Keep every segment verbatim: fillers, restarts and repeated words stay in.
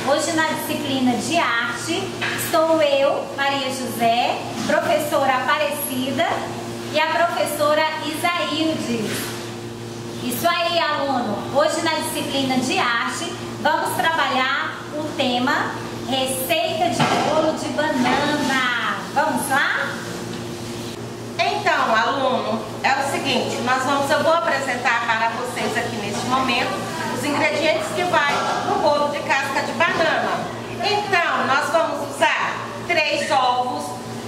Hoje na disciplina de arte estou eu, Maria José, professora Aparecida e a professora Isaíldes. Isso aí, aluno! Hoje na disciplina de arte vamos trabalhar o tema receita de bolo de banana. Vamos lá? Então, aluno, é o seguinte, nós vamos, eu vou apresentar para vocês aqui neste momento os ingredientes que vai no bolo de casca de banana. Então, nós vamos usar três ovos,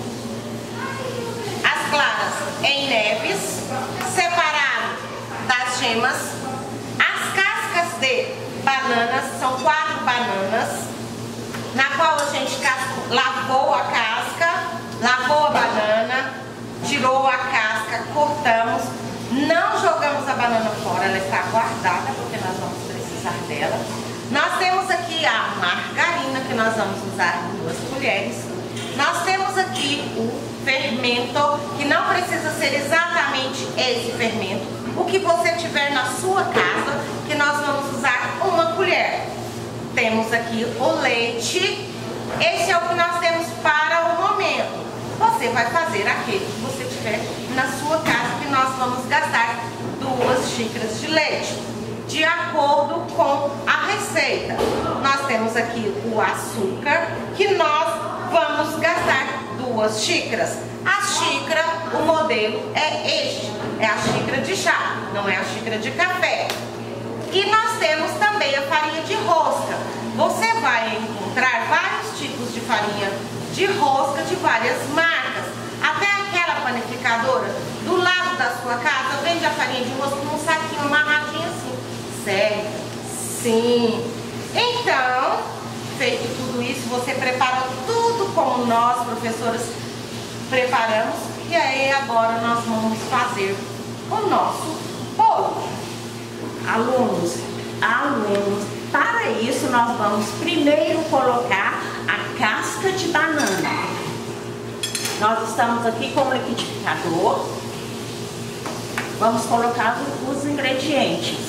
as claras em neves, separado das gemas, as cascas de bananas, são quatro bananas, na qual a gente lavou a casca, lavou a banana, tirou a casca, cortamos, não jogamos a banana fora, ela está guardada porque nós vamos precisar dela. Nós temos aqui a margarina que nós vamos usar duas colheres. Nós temos aqui o fermento, que não precisa ser exatamente esse fermento, o que você tiver na sua casa, que nós vamos usar uma colher. Temos aqui o leite, esse é o que nós temos para o momento. Você vai fazer aquele que você tiver na sua casa, que nós vamos gastar duas xícaras de leite, de acordo com a receita. Nós temos aqui o açúcar, que nós vamos gastar duas xícaras. A xícara, o modelo é este, é a xícara de chá, não é a xícara de café. E nós temos também a farinha de rosca. Você vai encontrar vários tipos de farinha de rosca de várias marcas. Até aquela panificadora do lado da sua casa vende a farinha de rosca num saquinho amarradinho assim. Sério? Sim. Então, feito tudo isso, você preparou tudo como nós, professoras, preparamos. E aí agora nós vamos fazer o nosso bolo. Alunos, alunos, para isso nós vamos primeiro colocar a casca de banana. Nós estamos aqui com o liquidificador. Vamos colocar os ingredientes.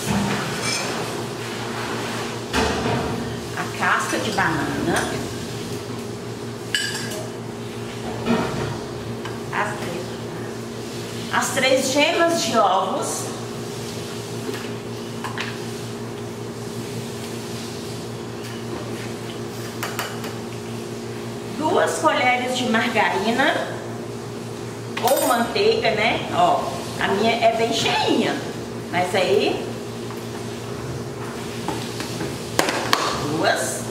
A casca de banana. As três, as três gemas de ovos. Duas colheres de margarina ou manteiga, né? Ó, a minha é bem cheinha, mas aí duas.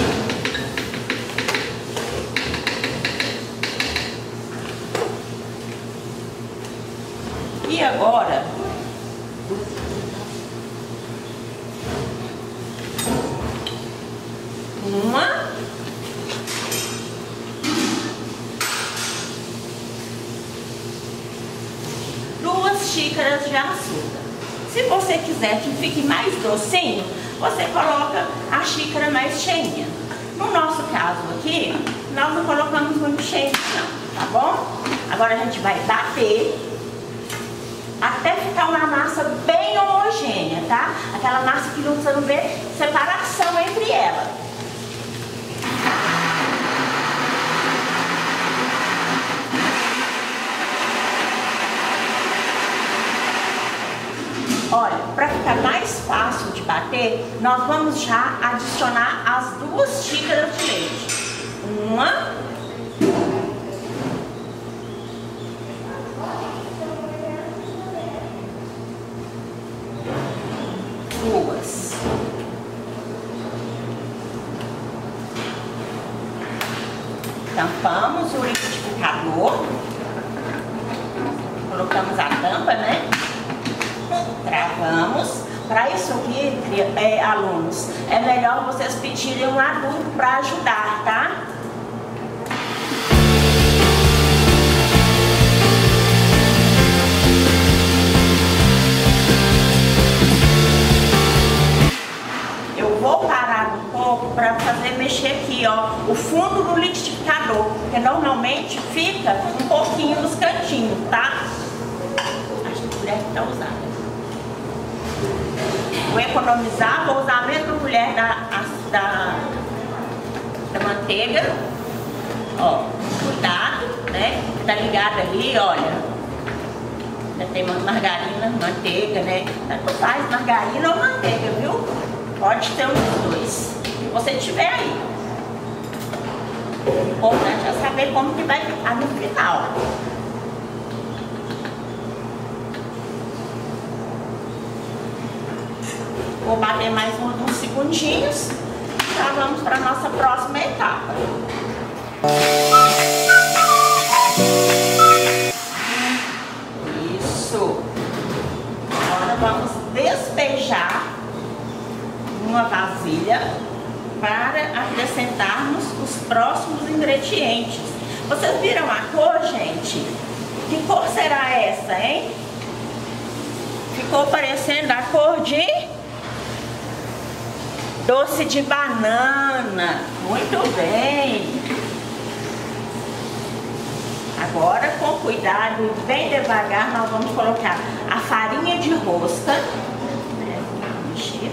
E agora uma xícaras de açúcar. Se você quiser que fique mais docinho, você coloca a xícara mais cheinha. No nosso caso aqui, nós não colocamos muito cheio não, tá bom? Agora a gente vai bater até ficar uma massa bem homogênea, tá? Aquela massa que você não vê separação entre ela. Olha, para ficar mais fácil de bater, nós vamos já adicionar as duas xícaras de leite. Uma. Duas. Tampamos o liquidificador. Colocamos a tampa, né? Travamos. Para isso aqui, é, alunos, é melhor vocês pedirem um adulto para ajudar, tá? Eu vou parar um pouco para fazer mexer aqui, ó, o fundo do liquidificador, porque normalmente fica um pouquinho nos cantinhos, tá? Acho que a colher que tá usada. Vou economizar, vou usar a mesma colher da, da manteiga. Ó, cuidado, né? Tá ligado ali, olha. Já tem margarina, manteiga, né? Tanto faz margarina ou manteiga, viu? Pode ter um dos dois. Se você tiver aí. O importante é saber como que vai ficar no final. Vou bater mais uns, uns segundinhos. Já vamos para a nossa próxima etapa. Isso. Agora vamos despejar uma vasilha para acrescentarmos os próximos ingredientes. Vocês viram a cor, gente? Que cor será essa, hein? Ficou parecendo a cor de doce de banana. Muito bem. Agora, com cuidado e bem devagar, nós vamos colocar a farinha de rosca. Né? Mexer.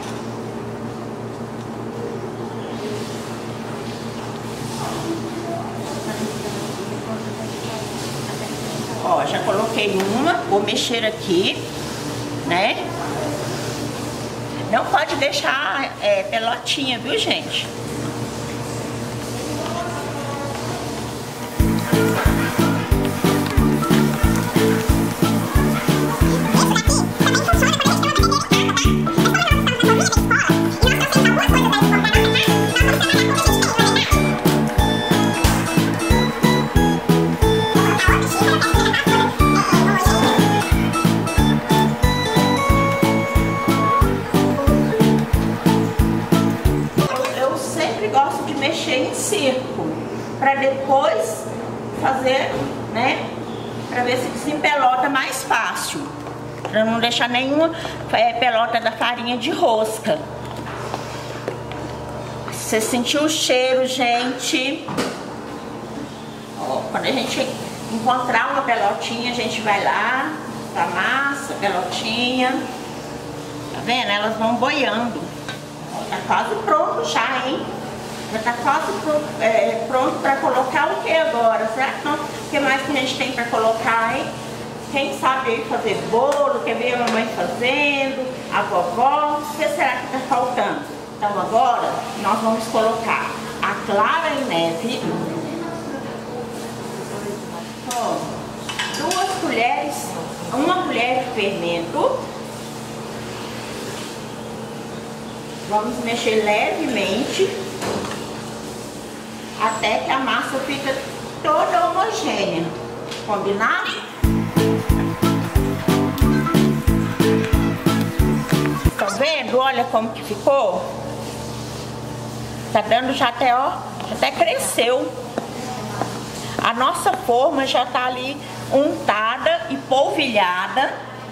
Ó, já coloquei uma, vou mexer aqui, né? Não pode deixar é, pelotinha, viu, gente? Para depois fazer, né, para ver se desempelota mais fácil, para não deixar nenhuma é, pelota da farinha de rosca. Você sentiu o cheiro, gente? Ó, quando a gente encontrar uma pelotinha, a gente vai lá, amassa a pelotinha, tá vendo? Elas vão boiando. Ó, tá quase pronto já, hein? Já está quase pronto, é, pronto para colocar o que agora, certo? O que mais que a gente tem para colocar, hein? Quem sabe aí fazer bolo, quer ver a mamãe fazendo, a vovó, o que será que está faltando? Então agora nós vamos colocar a clara em neve, ó, duas colheres, uma colher de fermento. Vamos mexer levemente até que a massa fica toda homogênea. Combinado? Estão vendo? Olha como que ficou. Tá dando já até, ó, até cresceu. A nossa forma já tá ali untada e polvilhada.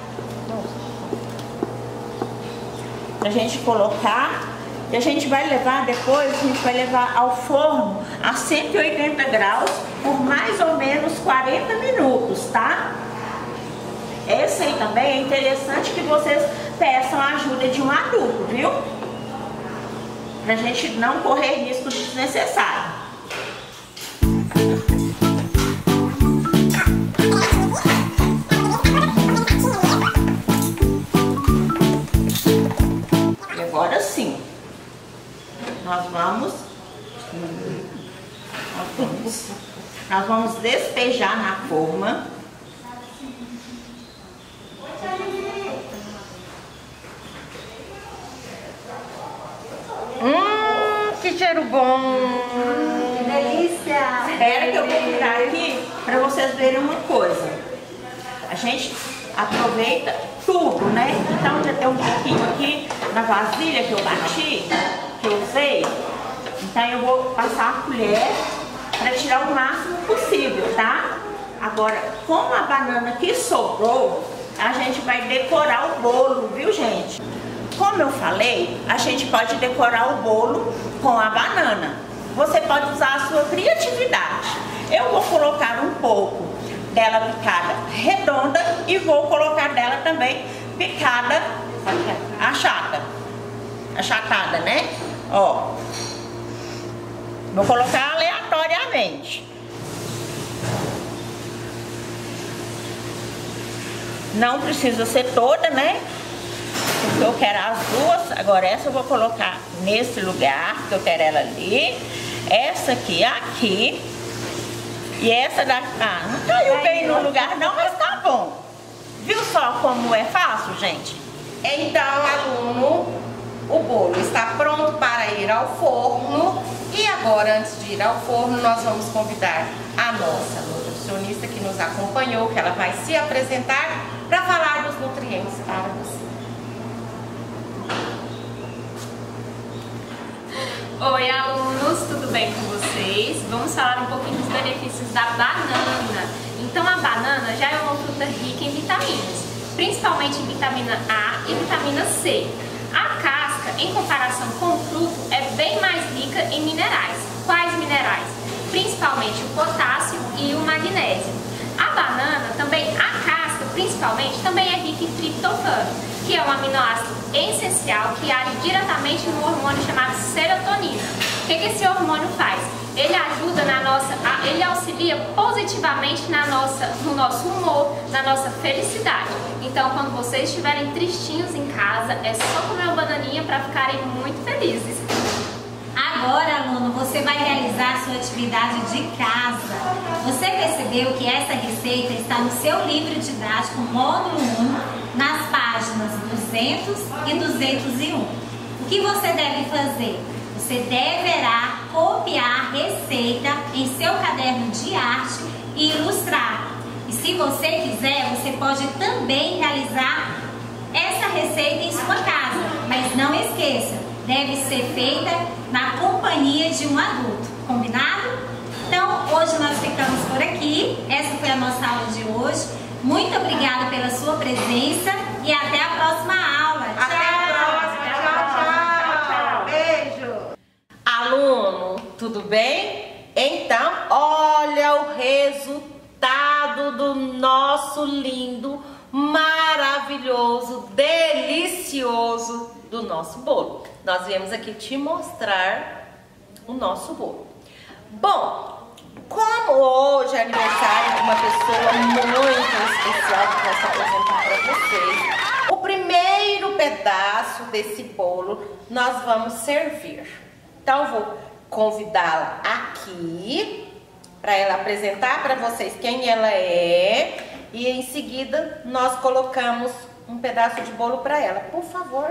Pra gente colocar. E a gente vai levar depois, a gente vai levar ao forno a cento e oitenta graus por mais ou menos quarenta minutos, tá? Esse aí também é interessante que vocês peçam a ajuda de um adulto, viu? Pra gente não correr riscos desnecessários. E agora sim. Nós vamos, nós vamos, nós vamos despejar na forma. Hum, que cheiro bom! Que delícia! Espera que eu vou virar aqui para vocês verem uma coisa. A gente aproveita tudo, né? Então já tem um pouquinho aqui na vasilha que eu bati, que eu usei. Então eu vou passar a colher para tirar o máximo possível, tá? Agora, com a banana que sobrou, a gente vai decorar o bolo, viu, gente? Como eu falei, a gente pode decorar o bolo com a banana. Você pode usar a sua criatividade. Eu vou colocar um pouco dela picada redonda e vou colocar dela também picada achata, achatada, né? Ó, Vou colocar aleatoriamente. Não precisa ser toda, né? Porque eu quero as duas. Agora essa eu vou colocar nesse lugar, porque eu quero ela ali. Essa aqui, aqui. E essa daqui. Ah, não caiu bem no lugar não, mas tá bom. Viu só como é fácil, gente? Então, aluno, o bolo está pronto para ir ao forno. E agora, antes de ir ao forno, nós vamos convidar a nossa nutricionista que nos acompanhou, que ela vai se apresentar para falar dos nutrientes para você. Oi, alunos, tudo bem com vocês? Vamos falar um pouquinho dos benefícios da banana. Então, a banana já é uma fruta rica em vitaminas, principalmente em vitamina A e vitamina C. A casca, em comparação com o fruto, é bem mais rica em minerais. Quais minerais? Principalmente o potássio e o magnésio. A banana, também, a casca, principalmente, também é rica em triptofano, que é um aminoácido essencial que age diretamente no hormônio chamado serotonina. O que, que esse hormônio faz? Ele ajuda na nossa, ele auxilia positivamente na nossa, no nosso humor, na nossa felicidade. Então, quando vocês estiverem tristinhos em casa, é só comer uma bananinha para ficarem muito felizes. Agora, aluno, você vai realizar a sua atividade de casa. Você percebeu que essa receita está no seu livro didático módulo um, nas páginas duzentos e duzentos e um. O que você deve fazer? Você deverá copiar a receita em seu caderno de arte e ilustrar. E se você quiser, você pode também realizar essa receita em sua casa. Mas não esqueça, deve ser feita na companhia de um adulto. Combinado? Então, hoje nós ficamos por aqui. Essa foi a nossa aula de hoje. Muito obrigada pela sua presença e até a próxima aula. Tchau! Até a próxima! Tchau, tchau! Beijo! Aluno, tudo bem? Então, olha o resultado do nosso lindo, maravilhoso, delicioso do nosso bolo. Nós viemos aqui te mostrar o nosso bolo. Bom, como hoje é aniversário de uma pessoa muito especial que vai se apresentar para vocês, o primeiro pedaço desse bolo nós vamos servir. Então, vou convidá-la aqui para ela apresentar para vocês quem ela é e em seguida nós colocamos um pedaço de bolo para ela. Por favor.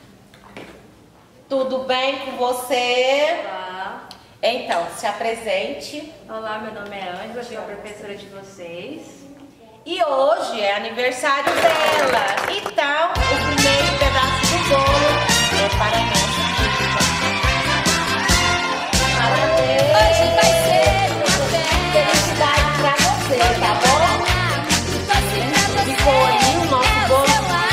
Tudo bem com você? Olá. Então, se apresente. Olá, meu nome é Ângela, sou a professora de vocês. E hoje é aniversário dela. Então, o primeiro pedaço do bolo é para a nossa filha. Parabéns! Hoje vai ser uma festa. Felicidade pra você, tá bom? Ficou aí o nosso bolo.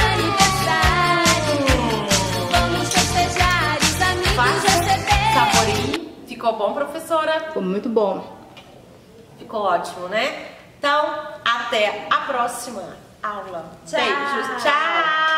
Vamos festejar, os amigos receber. Saborinho. Ficou bom, professora? Ficou muito bom. Ficou ótimo, né? Então, até a próxima aula. Tchau. Beijos. Tchau.